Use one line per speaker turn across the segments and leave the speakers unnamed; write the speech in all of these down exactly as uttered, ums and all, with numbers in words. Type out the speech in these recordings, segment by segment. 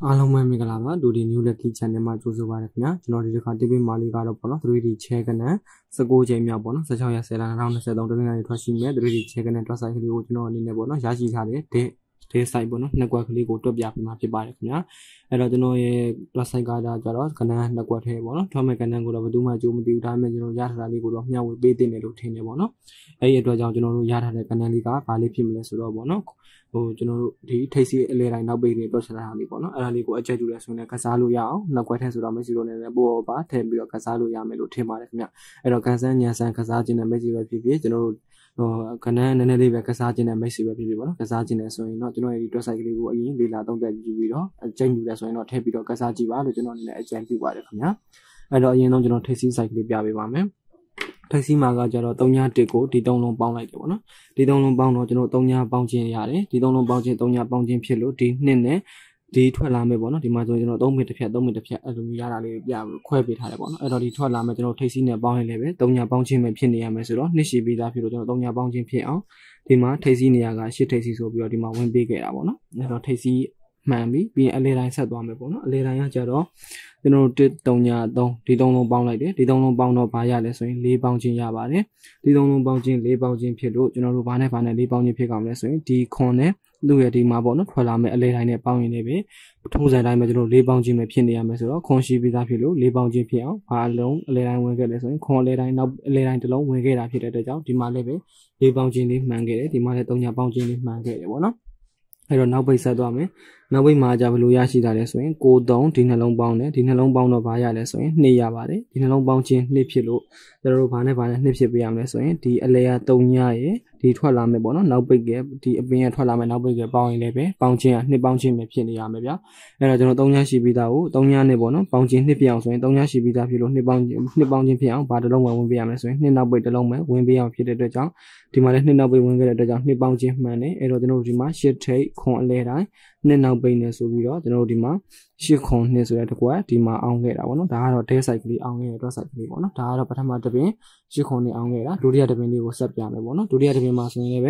အားလုံးပဲမင်္ဂလာပါဒူဒီ new lucky channel မှာကြိုဆိုပါရခင်ဗျာကျွန်တော်ဒီတစ်ခါ တီဗီ မာလီကတော့ပေါ့နော် three D ချဲကနန်nineteenချိန်မြောက်ပေါ့နော်sixteenရက်tenလtwenty twenty-threeတနင်္လာနေ့ထွက်ရှိမယ် three D ချဲကနန်တွက်ဆိုင်ကလေးကိုကျွန်တော်အနေနဲ့ပေါ့နော်ရရှိထားတဲ့ day day site ပေါ့နော်နှစ်ကွက်ကလေးကိုတွက်ပြပေးမှာဖြစ်ပါတယ်ခင်ဗျာအဲ့တော့ကျွန်တော်ရဲ့ plus site ကကြတော့ကနန်နှစ်ကွက်ထဲပေါ့နော်ထွက်မဲ့ကနန်ကိုတော့ဘယ်သူမှကြိုးမသိဘူးဒါပေမဲ့ကျွန်တော်ရထားတာလေးကိုတော့မျှဝေပေးတင်တယ်လို့ထင်တယ်ပေါ့နော်အဲ့ဒီအတွက်ကြောင့်ကျွန်တော်တို့ရထားတဲ့ကနန်လေးကဘာလေးဖြစ်မလဲဆိုတော့ပေါ့နော်ဟိုကျွန်တော်တို့ဒီထိပ်စီအလဲတိုင်းနောက်ပိတ်တွေတွက်ချတာလေးပေါ့နော်အဲ့ဒါလေးကိုအကြက်ကျူလဲဆိုရင်ကစားလို့ရအောင်နောက်ကွက်ထဲဆိုတော့မရှိလို့နေတယ်ပို့ပါထည့်ပြီးတော့ကစားလို့ရမယ်လို့ထင်ပါတယ်ခင်ဗျအဲ့တော့ကန်ဆန်းညံဆန်းကစားခြင်းနဲ့မရှိပဲဖြစ်ဖြစ်ကျွန်တော်တို့ဟိုကနန်းနည်းနည်းလေးပဲကစားခြင်းနဲ့မရှိပဲဖြစ်ဖြစ်ပေါ့နော်ကစားခြင်းနဲ့ဆိုရင်တော့ကျွန်တော်ရဲ့ဒီတွက်ဆိုင်ကလေးကိုအရင်လေးလာသုံးသက်ကြည့်ပြီးတော့အကျဉ်းယူလဲဆိုရင်တော့ထည့်ပြီးတော့ကစားကြည့်ပါလို့ကျွန်တော်အနေနဲ့အကြံပြုပါတယ်ခင်ဗျအဲ့တော့အရင်ဆုံးကျွန်တော်ထိပ်စီဆိုင်ကလေးပြပေးပါမယ်ထိုက်စီမာကကြတော့three oneကိုဒီသုံးလုံးပေါင်းလိုက်တယ်ပေါ့နော်ဒီသုံးလုံးပေါင်းတော့ကျွန်တော်threeပေါင်းခြင်းရတယ်ဒီသုံးလုံးပေါင်းခြင်းthreeပေါင်းခြင်းဖြစ်လို့ဒီနှစ်နဲ့ဒီထွက်လာမယ်ပေါ့နော်ဒီမှာဆိုကျွန်တော်threeမိနစ်တစ်ဖြတ်threeမိနစ်တစ်ဖြတ်အဲ့လိုမျိုးရတာလေးပြခွဲပေးထားတယ်ပေါ့နော်အဲ့တော့ဒီထွက်လာမယ်ကျွန်တော်ထိပ်စီနဲ့ပေါင်းရင်လည်းပဲthreeပေါင်းခြင်းပဲဖြစ်နေရမယ်ဆိုတော့နှစ်ရှိပြီးသားဖြစ်လို့ကျွန်တော်threeပေါင်းခြင်းဖြစ်အောင်ဒီမှာထိပ်စီနေရာကeightထိပ်စီဆိုပြီးတော့ဒီမှာဝင်ပေးခဲ့တာပေါ့နော်အဲ့တော့ထိပ်စီမှန်ပြီပြီးရင်အလဲတိုင်းဆက်သွားမယ်ပေါ့နော်အလဲတိုင်းကကြတော့ကျွန်တော်တို့one threeဒီသုံးလုံးပေါင်းလိုက်တယ်ဒီသုံးလုံးပေါင်းတော့ဘာရလဲဆိုရင်fourပေါင်းခြင်းရပါတယ်ဒီသုံးလုံးပေါင်းခြင်းfourပေါင်းခြင်းဖြစ်လို့ကျွန်တော်တို့ဘာနဲ့ဘာနဲ့fourပေါင်းခြင်းဖြစ်ကောင်လဲဆိုရင်ဒီခွန်နဲ့သူ့ရဲ့ဒီမှာပေါ့နော်ထွက်လာမယ်အလဲတိုင်းနဲ့ပေါင်းရင်လည်းပဲထုံးစံတိုင်းမှာကျွန်တော်fourပေါင်းခြင်းပဲဖြစ်နေရမယ်ဆိုတော့ခွန်ရှိပြီးသားဖြစ်လို့fourပေါင်းခြင်းဖြစ်အောင်ဘာအလုံးအလဲတိုင်းဝင်ခဲ့လဲဆိုရင်ခွန်အလဲတိုင်းနောက်အလဲတိုင်းတစ်လုံးဝင်ခဲ့တာဖြစ်တဲ့အတွက်ကြောင့်ဒီမှာလည်းပဲfourပေါင်းခြင်းလေးမှန်ခဲ့တယ်ဒီမှာလည်းthreeပေါင်းခြင်းလေးမှန်ခဲ့တယ်ပေါ့နော်အဲ့တော့နောက်ပိတ်ဆက်သွားမယ်နောက်ပိတ်မှာじゃဘယ်လိုရရှိတာလဲဆိုရင်nine threeဒီနှလုံးပေါင်းတယ်ဒီနှလုံးပေါင်းတော့ဘာရလဲဆိုရင်twoရပါတယ်ဒီနှလုံးပေါင်းခြင်းtwoဖြစ်လို့ကျွန်တော်တို့ဘာနဲ့ဘာနဲ့twoဖြစ်ပေးရမလဲဆိုရင်ဒီအလဲကthreeရရဲ့ဒီထွက်လာမယ်ပေါ့နော်နောက်ပိတ်ကဒီအပင်ရထွက်လာမယ်နောက်ပိတ်ကပေါင်းရင်လည်းပဲပေါင်းခြင်းကtwoပေါင်းခြင်းပဲဖြစ်နေရမယ်ဗျာအဲ့တော့ကျွန်တော်threeရှိပြီးသားကိုthreeနဲ့ပေါ့နော်ပေါင်းခြင်းtwoပြအောင်ဆိုရင်threeရှိပြီးသားဖြစ်လို့twoပေါင်းtwoပေါင်းခြင်းဖြစ်အောင်ဘာတစ်လုံးဝင်ပေးရမလဲဆိုရင်twoနောက်ပိတ်တစ်လုံးပဲဝင်ပေးအောင်ဖြစ်တဲ့အတွက်ကြောင့်ဒီမှာလည်းtwoနောက်ပိတ်ဝင်ခဲ့တဲ့အတွက်ကြောင့်twoပေါင်းခြင်းမှန်တယ်အဲ့တော့ကျွန်တော်တို့ဒီမှာeightထိပ်ခွန်အလဲတိုင်းtwoနောက်ပိတ်နေဆိုပြီးတော့ကျွန်တော်တို့ဒီမှာeightခွန်twoဆိုတဲ့တကွက်ဒီမှာအောင်ခဲ့တာပေါ့နော်ဒါကတော့ day site ကလေးအောင်ခဲ့တဲ့ dot site ကလေးပေါ့နော်ဒါကတော့ပထမတစ်ပင်eightခွန်နဲ့အောင်ခဲ့တာဒုတိယတစ်ပင်လေးကိုဆက်ပြမယ်ပေါ့နော်ဒုတိယတစ်ပင်မှာဆိုရင်လည်းပဲ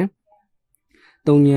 three five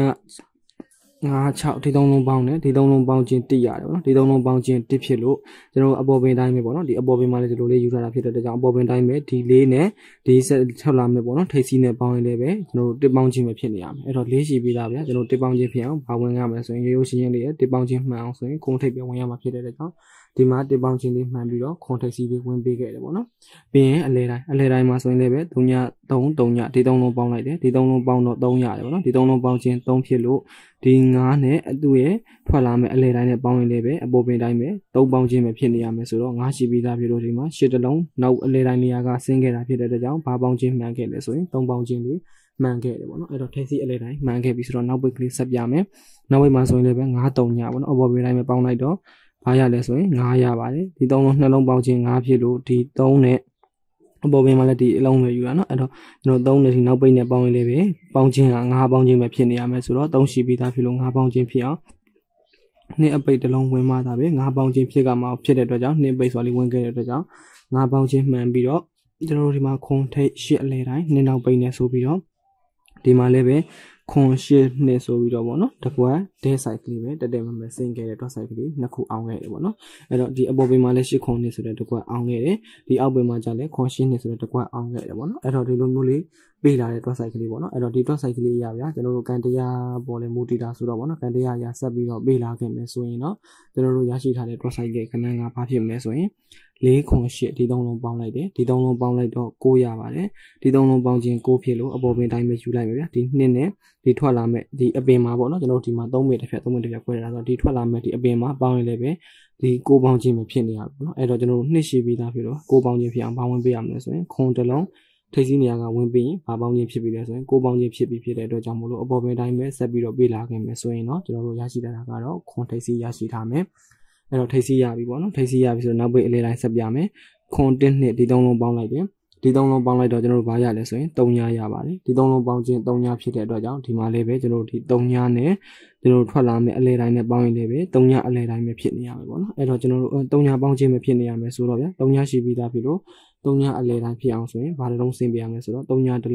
sixဒီသုံးလုံးပေါင်းတယ်ဒီသုံးလုံးပေါင်းခြင်းoneရတယ်ပေါ့နော်ဒီသုံးလုံးပေါင်းခြင်းoneဖြစ်လို့ကျွန်တော်အပေါ်ပင်တိုင်းပဲပေါ့နော်ဒီအပေါ်ပင်မှာလည်းဒီလိုလေးယူထားတာဖြစ်တဲ့အတွက်ကြောင့်အပေါ်ပင်တိုင်းပဲဒီfourနဲ့ဒီဆက်ထွက်လာမယ်ပေါ့နော်ထိပ်စီးနဲ့ပေါင်းရင်လည်းပဲကျွန်တော်တို့oneပေါင်းခြင်းပဲဖြစ်နေရမယ်အဲ့တော့fourရှိပြီးသားဗျာကျွန်တော်oneပေါင်းခြင်းဖြစ်အောင်ဘာဝင်ရမလဲဆိုရင်ရိုးရိုးရှင်းရှင်းလေးရဲ့oneပေါင်းခြင်းမှန်အောင်ဆိုရင်ခုံထိပ်ပဲဝင်ရမှာဖြစ်တဲ့အတွက်ကြောင့်ဒီမှာoneပေါင်းခြင်းလေးမှန်ပြီးတော့ခုံထိပ်စီးလေးဝင်ပေးခဲ့တယ်ပေါ့နော်ပြီးရင်အလဲတိုင်းအလဲတိုင်းမှာဆိုရင်လည်းပဲthree three threeဒီသုံးလုံးပေါင်းလိုက်တယ်ဒီသုံးလုံးပေါင်းတော့threeရတယ်ပေါ့နော်ဒီသုံးလုံးပေါင်းခြင်းthreeဖြစ်လို့ဒီfiveနဲ့အတူရဲ့ထွက်လာမယ်အလဲတိုင်းနဲ့ပေါင်းရင်လည်းပဲအပေါ်ပင်တိုင်းပဲthreeပေါင်းခြင်းပဲဖြစ်နေရမယ်ဆိုတော့fiveရှိပြီးသားဖြစ်လို့ဒီမှာeightတလုံးနောက်အလဲတိုင်းနေရာကဆင်းခဲ့တာဖြစ်တဲ့အတွက်ကြောင့်ဘာပေါင်းခြင်းမှန်ခဲ့လဲဆိုရင်threeပေါင်းခြင်းလေးမှန်ခဲ့တယ်ပေါ့နော်အဲ့တော့ထိပ်စီအလဲတိုင်းမှန်ခဲ့ပြီဆိုတော့နောက်ပိတ်ကလေးဆက်ပြမယ်နောက်ပိတ်မှာဆိုရင်လည်းပဲfive threeညပေါ့နော်အပေါ်ပင်တိုင်းပဲပေါင်းလိုက်တော့ဘာရလဲဆိုရင်fiveရပါတယ်ဒီသုံးလုံးနှလုံးပေါင်းခြင်းfiveဖြစ်လို့ဒီthreeနဲ့အပေါ်ပင်မှာလည်းဒီအလုံးပဲယူတာเนาะအဲ့တော့ကျွန်တော်threeနဲ့ဒီနောက်ပိတ်နဲ့ပေါင်းရင်လည်းပဲပေါင်းခြင်းကfiveပေါင်းခြင်းပဲဖြစ်နေရမယ်ဆိုတော့threeရှိပြီးသားဖြစ်လို့fiveပေါင်းခြင်းဖြစ်အောင်နှစ်အပိတ်တစ်လုံးဝင်မှသာပဲfiveပေါင်းခြင်းဖြစ်ကမှဖြစ်တဲ့အတွက်ကြောင့်နှစ်ပိတ်ဆိုလေးဝင်ခဲ့တဲ့အတွက်ကြောင့်fiveပေါင်းခြင်းမှန်ပြီးတော့ကျွန်တော်တို့ဒီမှာခွန်ထိပ်eightအလဲတိုင်းနှစ်နောက်ပိတ်နဲ့ဆိုပြီးတော့ဒီမှာလည်းပဲခွန်eightနဲ့ဆိုပြီးတော့ဗောနော်တကွက် day site ကလေးပဲတက်တက်မမဆင်းခဲ့တဲ့ dot site ကလေးနှစ်ခုအောင်ခဲ့တယ်ဗောနော်အဲ့တော့ဒီအပေါ်ပင်မှာလည်းeightခွန်နဲ့ဆိုတဲ့တကွက်အောင်ခဲ့တယ်ဒီအောက်ပင်မှာကျလည်းခွန်eightနဲ့ဆိုတဲ့တကွက်အောင်ခဲ့တယ်ဗောနော်အဲ့တော့ဒီလိုမျိုးလေးပေးလာတဲ့ dot site ကလေးဗောနော်အဲ့တော့ဒီ dot site ကလေးရဗျာကျွန်တော်တို့ကန်တရားပေါ်လဲမူတည်တာဆိုတော့ဗောနော်ကန်တရားရဆက်ပြီးတော့ပေးလာခဲ့မယ်ဆိုရင်တော့ကျွန်တော်တို့ရရှိထားတဲ့ dot site ရဲ့ခဏကဘာဖြစ်မလဲဆိုရင်fourခွန်eightဒီသုံးလုံးပေါင်းလိုက်တယ်ဒီသုံးလုံးပေါင်းလိုက်တော့nineရပါတယ်ဒီသုံးလုံးပေါင်းခြင်းnineဖြစ်လို့အပေါ်ပင်တိုင်းပဲယူလိုက်မယ်ဗျာဒီtwoနဲ့ဒီထွက်လာမဲ့ဒီအပင်မှာပေါ့နော်ကျွန်တော်တို့ဒီမှာthreeမိနစ်တစ်ဖြတ်threeမိနစ်တစ်ဖြတ်ခွဲရတာဆိုတော့ဒီထွက်လာမဲ့ဒီအပင်မှာပေါင်းရင်လည်းပဲဒီnineပေါင်းခြင်းပဲဖြစ်နေရပါပေါ့နော်အဲ့တော့ကျွန်တော်တို့twoရှိပြီးသားဖြစ်တော့nineပေါင်းခြင်းဖြစ်အောင်ဘာဝင်ပေးရမလဲဆိုရင်ခွန်တစ်လုံးထိပ်စီးနေရာကဝင်ပြီးရင်ဘာပေါင်းခြင်းဖြစ်ပြီးလဲဆိုရင်nineပေါင်းခြင်းဖြစ်ပြီးဖြစ်တဲ့အတွက်ကြောင့်မို့လို့အပေါ်ပင်တိုင်းပဲဆက်ပြီးတော့ပေးလာခဲ့မယ်ဆိုရင်တော့ကျွန်တော်တို့ရရှိတာကတော့ခွန်ထိပ်စီးရရှိထားမယ်အဲ့တော့ထိပ်စီးရပြီပေါ့နော်ထိပ်စီးရပြီဆိုတော့နောက်ပိတ်အလဲတိုင်းဆက်ပြမယ်ခွန်oneနှစ်ဒီသုံးလုံးပေါင်းလိုက်တယ်ဒီသုံးလုံးပေါင်းလိုက်တော့ကျွန်တော်တို့ဘာရလဲဆိုရင်threeရပါတယ်ဒီသုံးလုံးပေါင်းခြင်းthreeဖြစ်တဲ့အတွက်ကြောင့်ဒီမှာလေးပဲကျွန်တော်တို့ဒီthreeနဲ့ကျွန်တော်တို့ထွက်လာမယ်အလဲတိုင်းနဲ့ပေါင်းရင်လေးပဲthreeအလဲတိုင်းပဲဖြစ်နေရမယ်ပေါ့နော်အဲ့တော့ကျွန်တော်တို့threeပေါင်းခြင်းပဲဖြစ်နေရမယ်ဆိုတော့ဗျာthreeရှိပြီးသားဖြစ်လို့threeအလဲတိုင်းဖြစ်အောင်ဆိုရင်ဘာတစ်လုံးဆင်းပေးရမလဲဆိုတော့threeတစ်လုံး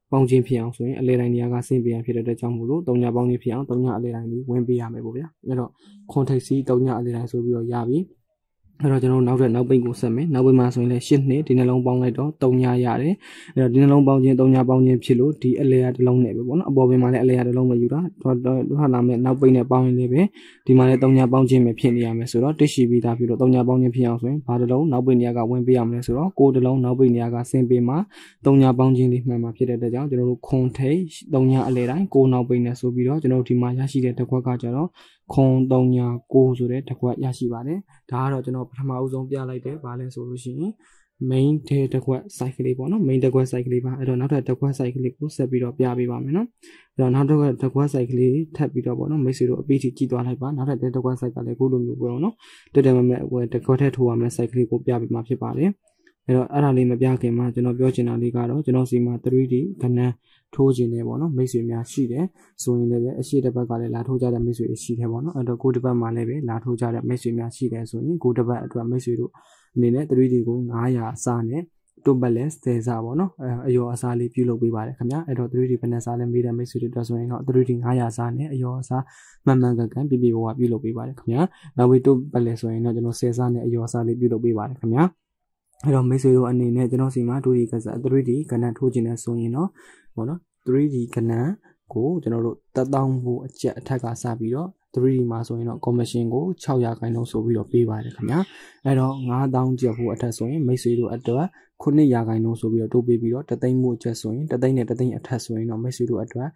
ပေါင်းချင်းဖြစ်အောင်ဆိုရင်အလဲတိုင်းနေရာကဆင်းပေးရဖြစ်တဲ့အတွက်ကြောင့်မို့လို့တုံညာပေါင်းချင်းဖြစ်အောင်တုံညာအလဲတိုင်းကြီးဝင်ပေးရမယ်ပေါ့ဗျာအဲ့တော့ခွန်ထိပ်စီတုံညာအလဲတိုင်းဆိုပြီးတော့ရပြီအဲ့တော့ကျွန်တော်နောက်ထပ်နောက်ပိတ်ကိုဆက်မယ်နောက်ပိတ်မှာဆိုရင်လည်းရှစ်နှစ်ဒီနှလုံးပေါင်းလိုက်တော့တုံညာရတယ်အဲ့တော့ဒီနှလုံးပေါင်းချင်းတုံညာပေါင်းချင်းဖြစ်လို့ဒီအလဲရတစ်လုံးနဲ့ပဲပေါ့နော်အပေါ်ပင်မှာလည်းအလဲရတစ်လုံးပဲယူတာတော့ထွက်လာမယ်နောက်ပိတ်နဲ့ပေါင်းရင်လည်းပဲဒီမှာလည်းတုံညာပေါင်းချင်းပဲဖြစ်နေရမယ်ဆိုတော့တစ်ရှိပြီးသားပြီးတော့တုံညာပေါင်းချင်းဖြစ်အောင်ဆိုရင်ဘာတစ်လုံးနောက်ပိတ်နေရာကဝင်ပေးရမလဲဆိုတော့ကိုတစ်လုံးနောက်ပိတ်နေရာကဆင်းပေးမှာတုံညာပေါင်းချင်းလေးမှန်မှာဖြစ်တဲ့အတွက်ကြောင့်ကျွန်တော်တို့ခွန်ထိပ်တုံညာအလဲတိုင်းကိုနောက်ပိတ်နဲ့ဆိုပြီးတော့ကျွန်တော်တို့ဒီမှာရရှိတဲ့တစ်ခွက်ကကြတော့ခွန်တုံညာကိုဆိုတဲ့တစ်ခွက်ရရှိပါတယ်ဒါကတော့ကျွန်တော်ပထမအဆုံးပြလိုက်တယ်ဗာလဲဆိုလို့ရှိရင် main တဲ့တစ်ခွက် site ကလေးပေါ့နော် main တစ်ခွက် site ကလေးပါအဲ့တော့နောက်ထပ်တစ်ခွက် site ကလေးကိုဆက်ပြီးတော့ပြပေးပါမယ်နော်အဲ့တော့နောက်တစ်ခွက်တစ်ခွက် site ကလေးထပ်ပြီးတော့ပေါ့နော်မိတ်ဆွေတို့အပီးထိကြည့်သွားလိုက်ပါနောက်ထပ်တစ်ခွက် site ကလည်းအခုလိုမျိုးပေါ့နော်တက်တယ်မဲ့ဟိုတစ်ခွက်ထည့်ထိုးရမယ် site ကလေးကိုပြပေးမှာဖြစ်ပါတယ်အဲ့တော့အဲ့ဒါလေးမပြခင်မှာကျွန်တော်ပြောချင်တာလေးကတော့ကျွန်တော်စီမှာ three D ကဏ္ဍထိုးခြင်းနေပေါ့နော်မိတ်ဆွေများရှိတယ်ဆိုရင်လည်းပဲအရှိတစ်ပတ်ကလည်းလာထိုးကြတဲ့မိတ်ဆွေတွေရှိတယ်ပေါ့နော်အဲ့တော့ကိုတစ်ပတ်မှလည်းပဲလာထိုးကြတဲ့မိတ်ဆွေများရှိတယ်ဆိုရင်ကိုတစ်ပတ်အတွက်မိတ်ဆွေတို့အနေနဲ့ three D ကိုnine hundredအစားနဲ့တွတ်ပတ်လဲဆယ်စားပေါ့နော်အယောအစားလေးပြုလုပ်ပေးပါတယ်ခင်ဗျာအဲ့တော့ three D ဘယ်နဲ့စားလဲမေးတဲ့မိတ်ဆွေတွေအတွက်ဆိုရင်တော့ three D nine hundredအစားနဲ့အယောအစားမှန်မှန်ကန်ကန်ပြပြဘဝပြုလုပ်ပေးပါတယ်ခင်ဗျာနောက်ပြီးတွတ်ပတ်လဲဆိုရင်တော့ကျွန်တော်ဆယ်စားနဲ့အယောအစားလေးပြုလုပ်ပေးပါတယ်ခင်ဗျာအဲ့တော့မိတ်ဆွေတို့အနေနဲ့ကျွန်တော်စီမှာ two D ကစား three D ကဏ္ဍထိုးခြင်းနဲ့ဆိုရင်တော့ပေါ့နော် three D ကဏ္ဍကိုကျွန်တော်တို့တစ်သောင်းဖို့အကျက်အထက်ကစပြီးတော့ three D မှာဆိုရင်တော့ commission ကိုsix hundredရာခိုင်နှုန်းဆိုပြီးတော့ပေးပါတယ်ခင်ဗျာအဲ့တော့five thousandကျပ်ဖို့အထက်ဆိုရင်မိတ်ဆွေတို့အတွက်nineရာခိုင်နှုန်းဆိုပြီးတော့တိုးပေးပြီးတော့တစ်သိန်းဖို့ကျပ်ဆိုရင်တစ်သိန်းနဲ့တစ်သိန်းအထက်ဆိုရင်တော့မိတ်ဆွေတို့အတွက်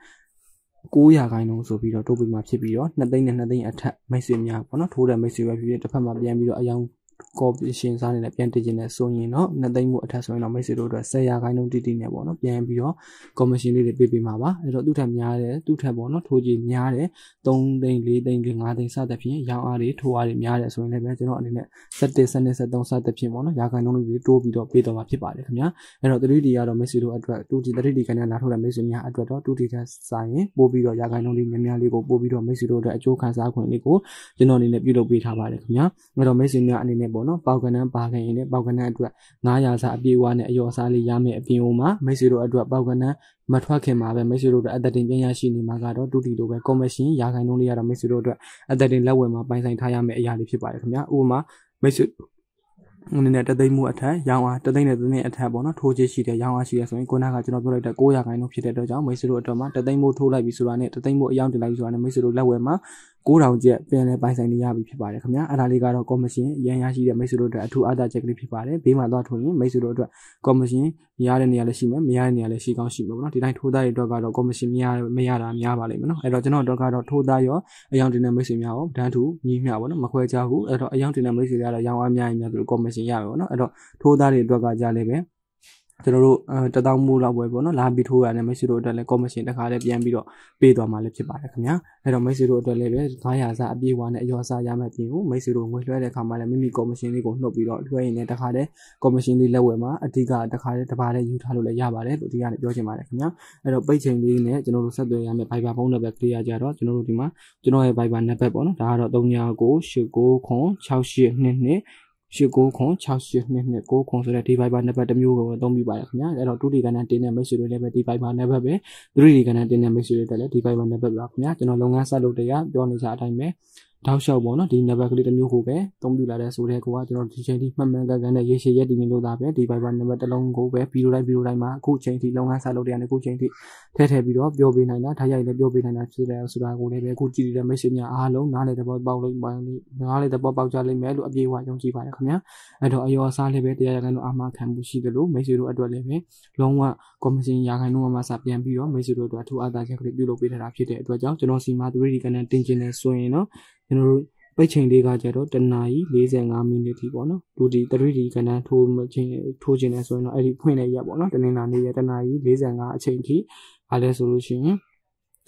nineရာခိုင်နှုန်းဆိုပြီးတော့တိုးပေးမှာဖြစ်ပြီးတော့twoသိန်းနဲ့twoသိန်းအထက်မိတ်ဆွေများပေါ့နော်ထိုးတဲ့မိတ်ဆွေပဲဖြစ်ဖြစ်တစ်ဖက်မှာပြန်ပြီးတော့အယောင်commission စားနေနဲ့ပြန်တင်ခြင်းနဲ့ဆိုရင်တော့twoသိန်းမှုအထက်ဆိုရင်တော့မိတ်ဆွေတို့အတွက်tenရာခိုင်နှုန်းတိတိနဲ့ပေါ့နော်ပြန်ပြီးတော့ commission လေးတွေပေးပေးမှာပါအဲ့တော့သူ့ထက်များတယ်သူ့ထက်ပေါ့နော်ထိုးကြည့်များတယ်threeသိန်းfourသိန်းfiveသိန်းစသဖြင့်ရောင်းအားတွေထိုးအားတွေများတယ်ဆိုရင်လည်းပဲကျွန်တော်အနေနဲ့seven twelve twelve sixသဖြင့်ပေါ့နော်ရာခိုင်နှုန်းတွေတိုးပြီးတော့ပေးတော့မှာဖြစ်ပါတယ်ခင်ဗျာအဲ့တော့ three D ကတော့မိတ်ဆွေတို့အတွက် two D three D ကနေလာထိုးတဲ့မိတ်ဆွေများအတွက်တော့ two D ထက်စာရင်ပို့ပြီးတော့ရာခိုင်နှုန်းလေးများများလေးကိုပို့ပြီးတော့မိတ်ဆွေတို့အတွက်အကျိုးခံစားခွင့်လေးကိုကျွန်တော်အနေနဲ့ပြုလုပ်ပေးထားပါတယ်ခင်ဗျာအဲ့တော့မိတ်ဆွေများအနေနဲ့ပေါ့နော်ပေါက်ကနန်းပါခင်ရင်လည်းပေါက်ကနန်းအတွက်nine hundredစာအပြည့်အဝနဲ့အယောအစားလေးရမယ်အပြင်ဦးမှာမိတ်ဆွေတို့အတွက်ပေါက်ကနန်းမထွက်ခင်မှာပဲမိတ်ဆွေတို့အတွက်အသက်တင်ပြန်ရရှိနေမှာကတော့two Dလိုပဲ commission ရာခိုင်နှုန်းလေးရတော့မိတ်ဆွေတို့အတွက်အသက်တင်လက်ဝယ်မှာပိုင်ဆိုင်ထားရမယ့်အရာလေးဖြစ်ပါတယ်ခင်ဗျာဥပမာမိတ်ဆွေအနေနဲ့တသိန်းမှုအထက်ရောင်းအားတသိန်းနဲ့တသိန်းအထက်ပေါ့နော်ထိုးချရှိတဲ့ရောင်းအားရှိရဆိုရင်ခုနကကျွန်တော်ပြောလိုက်တဲ့nineရာခိုင်နှုန်းဖြစ်တဲ့အတွက်ကြောင့်မိတ်ဆွေတို့အတွက်မှာတသိန်းမှုထိုးလိုက်ပြီဆိုတာနဲ့တသိန်းမှုအယောင်တင်လိုက်ပြီဆိုတာနဲ့မိတ်ဆွေတို့လက်ဝယ်မှာnine thousandကျပ်ပြန်လဲပိုင်ဆိုင်နေရပြီဖြစ်ပါတယ်ခင်ဗျာအဲ့ဒါလေးကတော့ commission ရန်ရရှိတဲ့မိတ်ဆွေတို့အတွက်အထူးအားသာချက်ကလေးဖြစ်ပါတယ်ဘေးမှာသွားထိုးရင်မိတ်ဆွေတို့အတွက် commission ရတဲ့နေရာလည်းရှိမယ်မရတဲ့နေရာလည်းရှိကောင်းရှိမှာပေါ့နော်ဒီတိုင်းထိုးသားတွေအတွက်ကတော့ commission မရမရတာများပါလိမ့်မယ်နော်အဲ့တော့ကျွန်တော်တို့ကတော့ထိုးသားရောအယောင်တင်တဲ့မိတ်ဆွေများရောတန်းတူညီမျှပေါ့နော်မခွဲခြားဘူးအဲ့တော့အယောင်တင်တဲ့မိတ်ဆွေတွေကတော့ရောင်းအားများရင်များသူတို့ commission ရမယ်ပေါ့နော်အဲ့တော့ထိုးသားတွေအတွက်ကကြလည်းပဲကျွန်တော်တို့တသောင်းမိုးလောက်ပဲပေါ့နော်လာပြီးထိုးရတယ်မိတ်ဆွေတို့အတွက်လည်း commission တစ်ခါတည်းပြန်ပြီးတော့ပေးသွားမှာလည်းဖြစ်ပါတယ်ခင်ဗျာအဲ့တော့မိတ်ဆွေတို့အတွက်လည်းပဲnine hundredစာအပြည့်အဝနဲ့အယောအစားရမယ်ပြင်ကိုမိတ်ဆွေတို့ငွေလွှဲတဲ့အခါမှာလည်းမိမိ commission လေးကိုနှုတ်ပြီးတော့လွှဲရင်လည်းတစ်ခါတည်း commission လေးလက်ဝယ်မှာအဓိကတစ်ခါတည်းတစ်ပါးတည်းယူထားလို့လည်းရပါတယ်လို့ဒီကနေ့ပြောချင်ပါတယ်ခင်ဗျာအဲ့တော့ပိတ်ချိန်လေးနဲ့ကျွန်တော်တို့ဆက်သွယ်ရမယ့် Viber ဖုန်းနံပါတ်ကလေးရကြတော့ကျွန်တော်တို့ဒီမှာကျွန်တော်ရဲ့ Viber နံပါတ်ပေါ့နော်ဒါကတော့three nine nine eight nine nine six eight two two eight nine nine six eight two two nineဆိုတဲ့ဒီ Viber နံပါတ်တစ်မျိုးကိုအသုံးပြပါတယ်ခင်ဗျာအဲ့တော့two D ကဏ္ဍတင်တဲ့မိတ်ဆွေတွေလည်းပဲဒီ Viber နံပါတ်ပဲthree D ကဏ္ဍတင်တဲ့မိတ်ဆွေတွေလည်းဒီ Viber နံပါတ်ပါခင်ဗျာကျွန်တော်လုပ်ငန်းဆက်လုပ်တဲ့ရပြောနေကြအတိုင်းပဲတောက်လျှောက်ပေါ့နော်ဒီနံပါတ်ကလေးတစ်မျိုးကိုပဲအသုံးပြလာတဲ့ဆိုတဲ့ကောကကျွန်တော်ဒီချိန်ထိမှတ်မှန်ကန်ကန်နဲ့ရေရှည်ရက်တည်နေလို့သာပဲဒီ Viber နံပါတ်တစ်လုံးကိုပဲဗီဒီယိုတိုင်းဗီဒီယိုတိုင်းမှာအခုချိန်ထိလုပ်ငန်းဆက်လုပ်တဲ့ရနေအခုချိန်ထိထည့်ထည့်ပြီးတော့ပြောပေးနိုင်တာထားရိုက်လည်းပြောပေးနိုင်တာဖြစ်တယ်ဆိုတာကိုလည်းပဲအခုကြည့်နေတဲ့မိတ်ဆွေများအားလုံးနားလည်တဲ့ပေါ်ပေါက်လို့ပါလိမ့်နားလည်တဲ့ပေါ်ပေါက်ကြလိမ့်မယ်လို့အပြေအဝယုံကြည်ပါတယ်ခင်ဗျာအဲ့တော့အယောအစားလည်းပဲတရားရခိုင်လို့အာမခံမှုရှိတယ်လို့မိတ်ဆွေတို့အတွက်လည်းပဲလုံးဝ commission ရာခိုင်နှုန်းမှာစပြန်ပြီးတော့မိတ်ဆွေတို့အတွက်အထူးအားသာချက်ကလေးပြုလုပ်ပေးထားတာဖြစ်တဲ့အတွက်ကြောင့်ကျွန်တော်စီမှာthree D ကဏ္ဍတင်ကျင်နေဆိုရင်တော့ကျွန်တော်တို့ပိတ်ချိန်လေးကကြတော့oneနာရီforty-fiveမိနစ်ထိပေါ့နော်two D three D ကဏ္ဍထိုးခြင်းထိုးခြင်းနေဆိုရင်တော့အဲ့ဒီဖွင့်နေရပေါ့နော်တနင်္လာနေ့ရoneနာရီforty-fiveအချိန်ထိအားလဲဆိုလို့ရှိရင်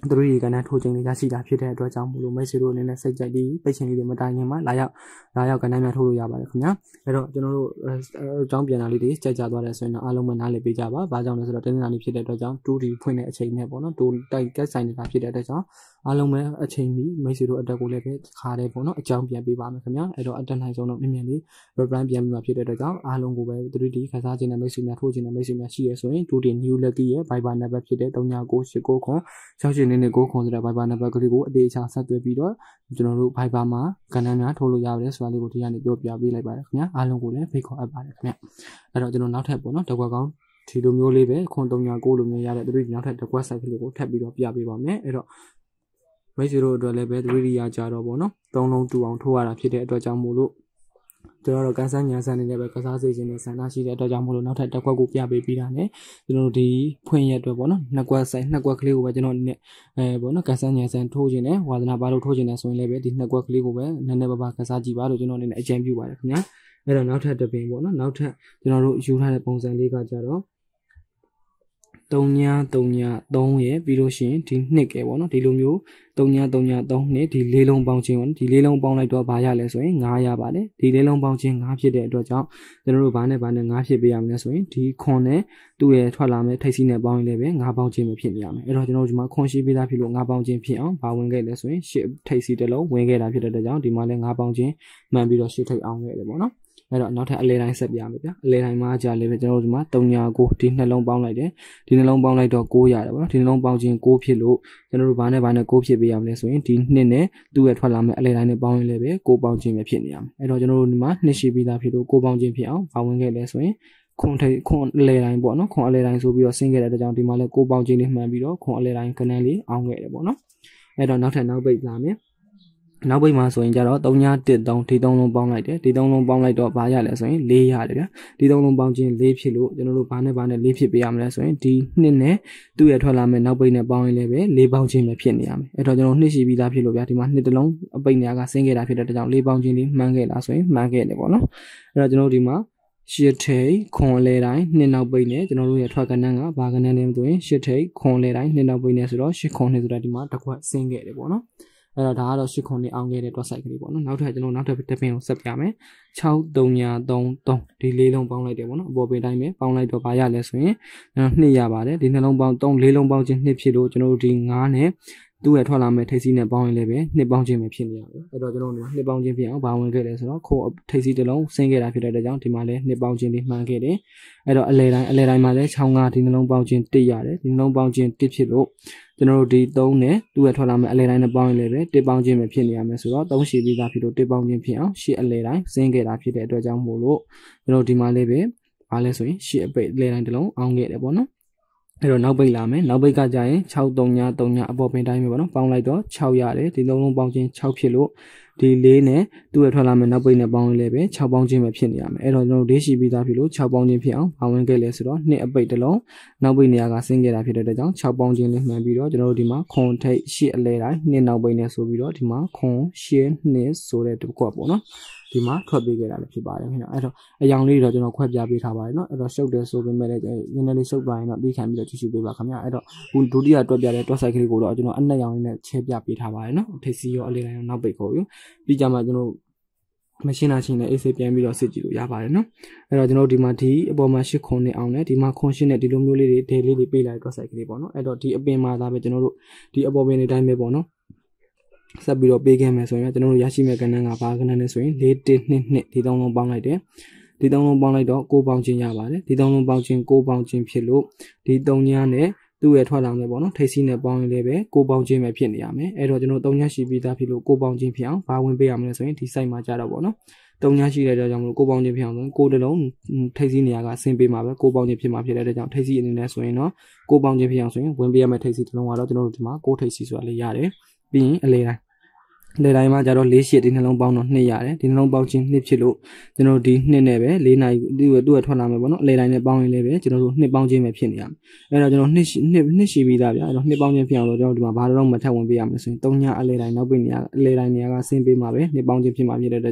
သူတို့တွေကလည်းထိုးချိန်လေးရရှိတာဖြစ်တဲ့အတွက်ကြောင့်မလို့မိတ်ဆွေတို့အနေနဲ့စိတ်ကြိုက်ပြီးပိတ်ချိန်လေးတွေမတိုင်ခင်မှာလာရောက်လာရောက်ကဏ္ဍများထိုးလို့ရပါတယ်ခင်ဗျာအဲ့တော့ကျွန်တော်တို့အကြောင်းပြန်လာလေးတွေကြိုက်ကြသွားတယ်ဆိုရင်တော့အားလုံးပဲနားလည်ပေးကြပါဘာကြောင့်လဲဆိုတော့တင်းနေတာလေးဖြစ်တဲ့အတွက်ကြောင့်တူဒီဖွင့်တဲ့အချိန်နဲ့ပေါ့နော်တူတိုက်ကက်ဆိုင်နေတာဖြစ်တဲ့အတွက်ကြောင့်အားလုံးပဲအချိန်ပြီးမိတ်ဆွေတို့အတွက်ကိုလည်းပဲခါတယ်ပေါ့နော်အကြောင်းပြန်ပေးပါမယ်ခင်ဗျာအဲ့တော့အတက်နိုင်ဆုံးတော့မြင်မြင်လေး reply ပြန်ပြီးမှဖြစ်တဲ့အတွက်ကြောင့်အားလုံးကိုပဲ three D ခန်းစားခြင်းနဲ့မိတ်ဆွေများထိုးခြင်းနဲ့မိတ်ဆွေများရှိရဆိုရင်တူဒီ new lucky ရဲ့ Viber number ဖြစ်တဲ့ three nine nine eight nineခွန်၆၈နေနေ၉ခွန်ဆိုတဲ့ Viber number ကလေးကိုအသေးချာဆက်သွယ်ပြီးတော့ကျွန်တော်တို့ Viber မှာကဏ္ဍများထိုးလို့ရတယ်ဆိုတာလေးကိုဒီကနေပြောပြပေးလိုက်ပါတယ်ခင်ဗျာအားလုံးကိုလည်းဖိတ်ခေါ်အပ်ပါတယ်ခင်ဗျာအဲ့တော့ကျွန်တော်နောက်ထပ်ပေါ့နော်တစ်ခွက်ကောင်းဒီလိုမျိုးလေးပဲခွန်၃ည၉လိုမျိုးရတဲ့three Dနောက်ထပ်တစ်ခွက် site ကလေးကိုထပ်ပြီးတော့ပြပေးပါမယ်အဲ့တော့မိတ်ဆွေတို့အတွက်လည်းပဲthree Dရကြတော့ပေါ့နော်သုံးလုံးတူအောင်ထိုးရတာဖြစ်တဲ့အတွက်ကြောင့်မို့လို့ကျွန်တော်တို့ကန်ဆန်းညာဆန်းနေလည်းပဲကစားစေခြင်းနဲ့ဆန္ဒရှိတဲ့အတွက်ကြောင့်မို့လို့နောက်ထပ်တစ်ခွက်ကိုပြပေးပြီးတာနဲ့ကျွန်တော်တို့ဒီဖွင့်ရအတွက်ပေါ့နော်နှစ်ခွက်ဆိုင်နှစ်ခွက်ကလေးကိုပဲကျွန်တော်အနေနဲ့အဲပေါ့နော်ကန်ဆန်းညာဆန်းထိုးခြင်းနဲ့ဝါသနာပါလို့ထိုးခြင်းနဲ့ဆိုရင်လည်းပဲဒီနှစ်ခွက်ကလေးကိုပဲနည်းနည်းပါးပါးကစားကြည့်ပါလို့ကျွန်တော်အနေနဲ့အကြံပြုပါတယ်ခင်ဗျာအဲ့တော့နောက်ထပ်တစ်ပင်ပေါ့နော်နောက်ထပ်ကျွန်တော်တို့ယူထားတဲ့ပုံစံလေးကကြတော့သုံးညသုံးညသုံးရဲ့ပြီးလို့ရှိရင်ဒီနှစ်ကဲပေါ့နော်ဒီလိုမျိုးသုံးညသုံးညသုံးနှစ်ဒီလေးလုံးပေါင်းခြင်းပေါ့ဒီလေးလုံးပေါင်းလိုက်တော့ဘာရလဲဆိုရင်၅ရပါတယ်ဒီလေးလုံးပေါင်းခြင်း၅ဖြစ်တဲ့အတွက်ကြောင့်ကျွန်တော်တို့ဘာနဲ့ဘာနဲ့၅ဖြစ်ပေးရမလဲဆိုရင်ဒီခွန်နဲ့သူ့ရဲ့ထွက်လာမဲ့ထိပ်စီးနဲ့ပေါင်းရင်လည်းပဲ၅ပေါင်းခြင်းပဲဖြစ်နေရမယ်အဲ့တော့ကျွန်တော်တို့ဒီမှာခွန်ရှိပေးသားဖြစ်လို့၅ပေါင်းခြင်းဖြစ်အောင်ဘာဝင်ခဲ့လဲဆိုရင်ရှစ်ထိပ်စီးတစ်လုံးဝင်ခဲ့တာဖြစ်တဲ့အတွက်ကြောင့်ဒီမှာလည်း၅ပေါင်းခြင်းမှန်ပြီးတော့ရှစ်ထိပ်အောင်ခဲ့တယ်ပေါ့နော်အဲ့တော့နောက်ထပ်အလဲတိုင်းဆက်ပြရမယ်ဗျာအလဲတိုင်းမှာကြာလေပဲကျွန်တော်တို့ဒီမှာသုံးည၉ဒီနှလုံးပေါင်းလိုက်တယ်ဒီနှလုံးပေါင်းလိုက်တော့၉ရတယ်ပေါ့နော်ဒီနှလုံးပေါင်းခြင်း၉ဖြစ်လို့ကျွန်တော်တို့ဘာနဲ့ဘာနဲ့၉ဖြစ်ပေးရမလဲဆိုရင်ဒီနှစ်နဲ့သူ့ရဲ့ထွက်လာမဲ့အလဲတိုင်းနဲ့ပေါင်းရင်လည်းပဲ၉ပေါင်းခြင်းပဲဖြစ်နေရမယ်အဲ့တော့ကျွန်တော်တို့ဒီမှာနှစ်ရှိပြီးသားဖြစ်လို့၉ပေါင်းခြင်းဖြစ်အောင်ဘာဝင်ခဲ့လဲဆိုရင်ခွန်ထိပ်ခွန်အလဲတိုင်းပေါ့နော်ခွန်အလဲတိုင်းဆိုပြီးတော့ဆင်းခဲ့တဲ့အတွက်ကြောင့်ဒီမှာလည်း၉ပေါင်းခြင်းလေးမှန်ပြီးတော့ခွန်အလဲတိုင်းကနန်းလေးအောင်ခဲ့တယ်ပေါ့နော်အဲ့တော့နောက်ထပ်နောက်ပိတ်လာမယ်နောက်ပိတ်မှာဆိုရင်ကြတော့သုံးညတစ်သုံးဒီသုံးလုံးပေါင်းလိုက်တယ်ဒီသုံးလုံးပေါင်းလိုက်တော့ဘာရလဲဆိုရင်၄ရတယ်ဗျာဒီသုံးလုံးပေါင်းခြင်း၄ဖြစ်လို့ကျွန်တော်တို့ဘာနဲ့ဘာနဲ့၄ဖြစ်ပေးရမလဲဆိုရင်ဒီနှစ်နဲ့သူ့ရဲ့ထွက်လာမဲ့နောက်ပိတ်နဲ့ပေါင်းရင်လည်းပဲ၄ပေါင်းခြင်းပဲဖြစ်နေရမယ်အဲ့တော့ကျွန်တော်နှစ်ရှိပြီးသားဖြစ်လို့ဗျာဒီမှာနှစ်တစ်လုံးအပိတ်နေရာကဆင်းခဲ့တာဖြစ်တဲ့အတွက်ကြောင့်၄ပေါင်းခြင်းလေးမှန်းခဲ့လားဆိုရင်မှန်းခဲ့တယ်ပေါ့နော်အဲ့တော့ကျွန်တော်တို့ဒီမှာရှစ်ထိပ်ခွန်လဲတိုင်းနှစ်နောက်ပိတ်နဲ့ကျွန်တော်တို့ရဲ့ထွက်ကဏ္ဍကဘာကဏ္ဍလဲဆိုရင်ရှစ်ထိပ်ခွန်လဲတိုင်းနှစ်နောက်ပိတ်နဲ့ဆိုတော့ရှစ်ခွန်နှစ်ဆိုတာဒီမှာတစ်ခွက်ဆင်းခဲ့တယ်ပေါ့နော်အဲ့တော့ဒါကတော့ရှစ်ခွန်နှစ်အောင်ခဲ့တဲ့တွက်ဆိုင်ကလေးပေါ့နော်နောက်ထပ်ကျွန်တော်နောက်ထပ်တစ်ပင်ကိုဆက်ပြမယ်၆သုံးညသုံးသုံးဒီလေးလုံးပေါင်းလိုက်တယ်ပေါ့နော်အပေါ်ပင်တိုင်းပဲပေါင်းလိုက်တော့ဘာရလဲဆိုရင်ကျွန်တော်နှစ်ရပါတယ်ဒီနှလုံးပေါင်း၃လေးလုံးပေါင်းခြင်းနှစ်ဖြစ်လို့ကျွန်တော်တို့ဒီ၅နဲ့သူ့ရဲ့ထွက်လာမဲ့ထိပ်စီးနဲ့ပေါင်းရင်လည်းပဲနှစ်ပေါင်းခြင်းပဲဖြစ်နေရတယ်အဲ့တော့ကျွန်တော်တို့နှစ်ပေါင်းခြင်းဖြစ်အောင်ဘာဝင်ခဲ့လဲဆိုတော့ခိုးထိပ်စီးတစ်လုံးဆင်းခဲ့တာဖြစ်တဲ့အတွက်ကြောင့်ဒီမှာလည်းနှစ်ပေါင်းခြင်းလေးမှန်းခဲ့တယ်အဲ့တော့အလဲတိုင်းအလဲတိုင်းမှာလည်း၆၅ဒီနှလုံးပေါင်းခြင်းတစ်ရတယ်ဒီနှလုံးပေါင်းခြင်းတစ်ဖြစ်လို့ကျွန်တော်တို့ဒီ၃နဲ့သူ့ရဲ့ထွက်လာမဲ့အလဲတိုင်းနဲ့ပေါင်းရင်လည်းပဲတစ်ပေါင်းခြင်းပဲဖြစ်နေရမယ်ဆိုတော့၃ရှိပြီးသားဖြစ်လို့တစ်ပေါင်းခြင်းဖြစ်အောင်ရှစ်အလဲတိုင်းဆင်းခဲ့တာဖြစ်တဲ့အတွက်ကြောင့်မို့လို့ကျွန်တော်ဒီမှာလည်းပဲဘာလဲဆိုရင်ရှစ်အပိတ်အလဲတိုင်းတစ်လုံးအောင်ခဲ့တယ်ပေါ့နော်အဲ့တော့နောက်ပိတ်လာမယ်နောက်ပိတ်ကကြရင်၆သုံးညသုံးညအပေါ်ပင်တိုင်းပဲပေါ့နော်ပေါင်းလိုက်တော့၆ရတယ်ဒီသုံးလုံးပေါင်းခြင်း၆ဖြစ်လို့ဒီ၄နဲ့သူ့ရဲ့ထွက်လာမယ်နောက်ပိတ်နဲ့ပေါင်းရင်လည်းပဲ၆ပေါင်းခြင်းပဲဖြစ်နေရမယ်အဲ့တော့ကျွန်တော်လေးရှိပြီးသားဖြစ်လို့၆ပေါင်းခြင်းဖြစ်အောင်ဘာဝင်ခဲ့လဲဆိုတော့နှစ်အပိတ်တစ်လုံးနောက်ပိတ်နေရာကဆင်းခဲ့တာဖြစ်တဲ့အတွက်ကြောင့်၆ပေါင်းခြင်းလေးမှန်ပြီးတော့ကျွန်တော်တို့ဒီမှာခွန်ထိပ်ရှစ်အလဲတိုင်းနှစ်နောက်ပိတ်နဲ့ဆိုပြီးတော့ဒီမှာခွန်ရှစ်နှစ်ဆိုတဲ့တစ်ခွက်ပေါ့နော်ဒီမှာထွက်ပေးခဲ့တာလည်းဖြစ်ပါတယ်ခင်ဗျအဲ့တော့အယောင်လေးတော့ကျွန်တော်ခွက်ပြပေးထားပါတယ်เนาะအဲ့တော့ရှုပ်တယ်ဆိုပေမဲ့လည်းနည်းနည်းလေးရှုပ်ပါရင်တော့သိခံပြီးတော့ကြည့်ရှုပေးပါခင်ဗျအဲ့တော့ဒုတိယတွက်ပြတဲ့တွက်ဆိုင်ကလေးကိုတော့ကျွန်တော်အနက်ရောင်လေးနဲ့ချဲပြပေးထားပါတယ်เนาะထိပ်စီရောအလေးတိုင်းရောနောက်ပိတ်ကိုပြီးပြီးကြမှာကျွန်တော်မရှင်းတာရှင်းတဲ့အေးဆေးပြန်ပြီးတော့စစ်ကြည့်လို့ရပါတယ်เนาะအဲ့တော့ကျွန်တော်ဒီမှာဒီအပေါ်မှာရှစ်ခွန်နဲ့အောင်နဲ့ဒီမှာခွန်ရှင်းနဲ့ဒီလိုမျိုးလေးတွေဒဲလေးတွေပေးလိုက်တွက်ဆိုင်ကလေးပေါ့เนาะအဲ့တော့ဒီအပင်မှာသားပဲကျွန်တော်တို့ဒီအပေါ်ပင်တွေတိုင်းပဲပေါ့เนาะဆက်ပြီးတော့ပေးခဲ့မယ်ဆိုရင်ကျွန်တော်တို့ရရှိမဲ့ကဏ္ဍကဘာကဏ္ဍလဲဆိုရင်၄တစ်နှစ်နှစ်ဒီသုံးလုံးပေါင်းလိုက်တယ်ဒီသုံးလုံးပေါင်းလိုက်တော့၉ပေါင်းခြင်းရပါတယ်ဒီသုံးလုံးပေါင်းခြင်း၉ပေါင်းခြင်းဖြစ်လို့ဒီသုံးညနဲ့သူ့ရဲ့ထွက်လာမယ်ပေါ့နော်ထိပ်စီးနဲ့ပေါင်းရင်လည်းပဲ၉ပေါင်းခြင်းပဲဖြစ်နေရမယ်အဲ့တော့ကျွန်တော်သုံးညရှိပြီးသားဖြစ်လို့၉ပေါင်းခြင်းဖြစ်အောင်ဘာဝင်ပေးရမလဲဆိုရင်ဒီ site မှာကြာတော့ပေါ့နော်သုံးညရှိတဲ့ကြောင့်မလို့၉ပေါင်းခြင်းဖြစ်အောင်ဆိုရင်၉တလုံးထိပ်စီးနေရာကဆင်းပေးမှာပဲ၉ပေါင်းခြင်းဖြစ်မှာဖြစ်တဲ့အတွက်ကြောင့်ထိပ်စီးအနေနဲ့ဆိုရင်တော့၉ပေါင်းခြင်းဖြစ်အောင်ဆိုရင်ဝင်ပေးရမယ့်ထိပ်စီးတစ်လုံးကတော့ကျွန်တော်တို့ဒီမှာ၉ထိပ်စီးဆိုတာလေးရတယ်ပြီးရင်အလဲတိုင်းလေတိုင်းမှာကြတော့၄ရှစ်ဒီနှလုံးပေါင်းတော့နှစ်ရတယ်ဒီနှလုံးပေါင်းခြင်းနှစ်ဖြစ်လို့ကျွန်တော်တို့ဒီနှစ်နဲ့ပဲ၄နိုင်သူ့ရဲ့သူ့ရဲ့ထွက်လာမယ်ပေါ့နော်လေတိုင်းနဲ့ပေါင်းရင်လည်းပဲကျွန်တော်တို့နှစ်ပေါင်းခြင်းပဲဖြစ်နေရမယ်အဲ့တော့ကျွန်တော်နှစ်နှစ်နှစ်ရှိပြီးသားဗျာအဲ့တော့နှစ်ပေါင်းခြင်းဖြစ်အောင်လို့ကျွန်တော်ဒီမှာဘာတော့မထပ်ဝင်ပေးရမလဲဆိုရင်၃ညအလေတိုင်းနောက်ပိတ်နေရအလေတိုင်းနေရာကဆင်းပေးမှာပဲနှစ်ပေါင်းခြင်းဖြစ်မှာဖြစ်တဲ့အတွက်ကြောင့်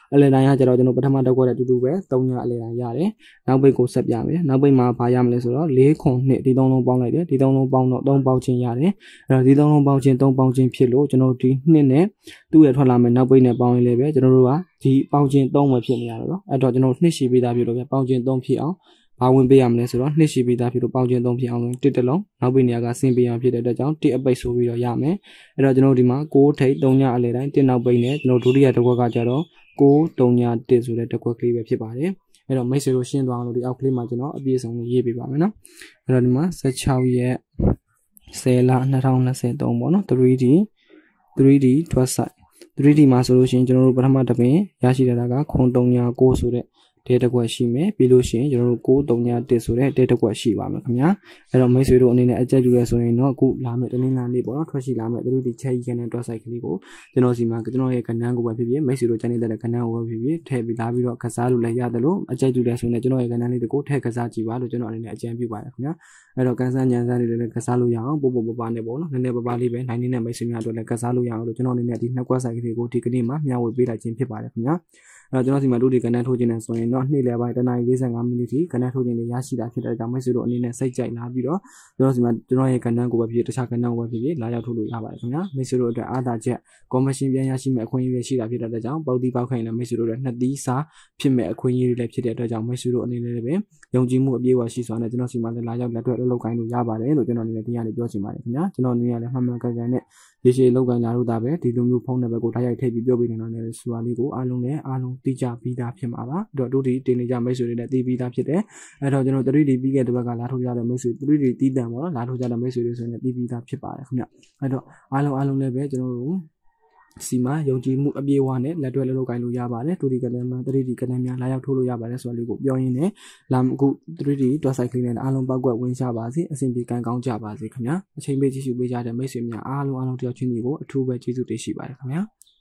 အလဲတိုင်းကကျတော့ကျွန်တော်ပထမတစ်ခွက်တည်းတူတူပဲသုံးညအလဲတိုင်းရတယ်နောက်ပိတ်ကိုဆက်ပြမယ်နောက်ပိတ်မှာဘာရမလဲဆိုတော့လေးခွန်နှစ်ဒီသုံးလုံးပေါင်းလိုက်တယ်ဒီသုံးလုံးပေါင်းတော့သုံးပေါင်းချင်းရတယ်အဲ့တော့ဒီသုံးလုံးပေါင်းချင်းသုံးပေါင်းချင်းဖြစ်လို့ကျွန်တော်ဒီနှစ်နဲ့သူ့ရဲ့ထွက်လာမယ်နောက်ပိတ်နဲ့ပေါင်းရင်လည်းပဲကျွန်တော်တို့ကဒီပေါင်းချင်းသုံးပဲဖြစ်နေရတယ်နော်အဲ့တော့ကျွန်တော်နှစ်ရှိပေးသားဖြစ်လို့ပဲပေါင်းချင်းသုံးဖြစ်အောင်ဘာဝင်ပေးရမလဲဆိုတော့နှစ်ရှိပေးသားဖြစ်လို့ပေါင်းချင်းသုံးဖြစ်အောင်တစ်တလုံးနောက်ပိတ်နေရာကဆင်းပေးအောင်ဖြစ်တဲ့အတွက်ကြောင့်တစ်အပိတ်ဆိုပြီးတော့ရမယ်အဲ့တော့ကျွန်တော်ဒီမှာကိုးထိပ်သုံးညအလဲတိုင်းတစ်နောက်ပိတ်နဲ့ကျွန်တော်ဒုတိယတစ်ခွက်ကကြတော့ကိုးသုံးညတစ်ဆိုတဲ့တစ်ခွက်ကလေးပဲဖြစ်ပါတယ်အဲ့တော့မိတ်ဆွေတို့ရှင်းသွားအောင်လို့ဒီအောက်ကလေးမှာကျွန်တော်အပြည့်စုံရေးပေးပါမယ်နော်အဲ့တော့ဒီမှာဆယ့်ခြောက်ရက်ဆယ်လနှစ်ထောင်နှစ်ဆယ်သုံးပေါ့နော် three D three D ထွက်ဆိုင် three D မှာဆိုလို့ရှိရင်ကျွန်တော်တို့ပထမတစ်ပင်ရရှိတဲ့ကခွန်သုံးညကိုးဆိုတဲ့တဲတစ်ခွက်ရှိမယ်ပြီးလို့ရှိရင်ကျွန်တော်တို့ကိုးသုံးညတစ်ဆိုတဲ့တဲတစ်ခွက်ရှိပါမယ်ခင်ဗျာအဲ့တော့မိတ်ဆွေတို့အနေနဲ့အကြက်ယူရဲဆိုရင်တော့အခုလာမယ့်တနင်္လာနေ့ပေါ့နော်ထွက်ရှိလာမယ့်သူတို့ဒီချက်ကြီးကနေတွက်ဆိုင်ကလေးကိုကျွန်တော်စီမှာကျွန်တော်ရဲ့ကဏ္ဍကိုပဲဖြစ်ဖြစ်မိတ်ဆွေတို့ကျန်နေတဲ့ကဏ္ဍကိုပဲဖြစ်ဖြစ်ထည့်ပြီးလာပြီးတော့ကစားလို့လည်းရတယ်လို့အကြက်ယူရဲဆိုရင်ကျွန်တော်ရဲ့ကဏ္ဍလေးတကိုထည့်ကစားကြည့်ပါလို့ကျွန်တော်အနေနဲ့အကြံပြုပါတယ်ခင်ဗျာအဲ့တော့ကန်ဆန်းညံစန်းလေးလည်းကစားလို့ရအောင်ပို့ပို့ပပနဲ့ပေါ့နော်နည်းနည်းပပလေးပဲနိုင်နေတဲ့မိတ်ဆွေများတို့လည်းကစားလို့ရအောင်လို့ကျွန်တော်အနေနဲ့ဒီနှစ်ကွက်ဆိုင်ကလေးကိုဒီကနေ့မှာမျှဝေပေးလိုက်ခြင်းဖြစ်ပါတယ်ခင်ဗျာအဲ့တော့ကျွန်တော်စီမှာတို့ဒီကဏ္ဍထိုးခြင်းနဲ့ဆိုရင်တော့နေ့လယ်ပိုင်းတနာရီလေးဆယ်ငါးမိနစ်ထိကဏ္ဍထိုးခြင်းတွေရရှိတာဖြစ်တဲ့ကြောင့်မိတ်ဆွေတို့အနေနဲ့စိတ်ကြိုက်လာပြီးတော့ကျွန်တော်စီမှာကျွန်တော်ရဲ့ကဏ္ဍကိုပဲဖြစ်ဖြစ်တခြားကဏ္ဍကိုပဲဖြစ်ဖြစ်လာရောက်ထိုးလို့ရပါတယ်ခင်ဗျာမိတ်ဆွေတို့အတွက်အားသာချက်ကော်မရှင်ပြန်ရရှိမဲ့အခွင့်အရေးတွေရှိတာဖြစ်တဲ့ကြောင့်ပေါက်တီးပေါက်ခိုင်လည်းမိတ်ဆွေတို့အတွက်နှစ်သီးစာဖြစ်မဲ့အခွင့်အရေးတွေလည်းဖြစ်တဲ့အတွက်ကြောင့်မိတ်ဆွေတို့အနေနဲ့လည်းပဲယုံကြည်မှုအပြည့်အဝရှိစွာနဲ့ကျွန်တော်စီမှာလည်းလာရောက်လက်တွေ့လုပ်ကိုင်လို့ရပါတယ်လို့ကျွန်တော်အနေနဲ့ဒီကနေပြောချင်ပါတယ်ခင်ဗျာကျွန်တော်အနေနဲ့လည်းမှန်မှန်ကန်ကန်နဲ့ရေရှည်လုပ်ကိုင်လာလို့ဒါပဲဒီလိုမျိုးဖုန်းနံပါတ်ကိုထားရိုက်ထည့်ပြီးပြောပြနေတာနဲ့ဆိုတာလေးကိုအားလုံးနဲ့အားလုံးသိကြပြီးသားဖြစ်မှာပါအဲ့တော့တို့ဒီတင်နေကြမိတ်ဆွေတွေနဲ့သိပြီးသားဖြစ်တယ်အဲ့တော့ကျွန်တော် three D ပြီးခဲ့တဲ့ဘက်ကလာထုတ်ကြတဲ့မိတ်ဆွေ three D တီးတန်ပေါ့နော်လာထုတ်ကြတဲ့မိတ်ဆွေတွေဆိုရင်သိပြီးသားဖြစ်ပါတယ်ခင်ဗျအဲ့တော့အားလုံးအားလုံးလည်းပဲကျွန်တော်တို့စီမှာယုံကြည်မှုအပြည့်အဝနဲ့လက်တွဲလုပ်လုပ်ကိုင်လို့ရပါတယ်two D ကလမ်းမှာ three D ကလမ်းများလာရောက်ထိုးလို့ရပါတယ်ဆိုတာလေးကိုပြောရင်းနဲ့လာအခု three D တွက်ဆိုင်ကလေးနဲ့အားလုံးပောက်ကွက်ဝင်ကြပါစေအဆင်ပြေကံကောင်းကြပါစေခင်ဗျာအချိန်ပေးကြည့်ရှုပေးကြတဲ့မိတ်ဆွေများအားလုံးအားလုံးတယောက်ချင်းစီကိုအထူးပဲကျေးဇူးတင်ရှိပါတယ်ခင်ဗျာ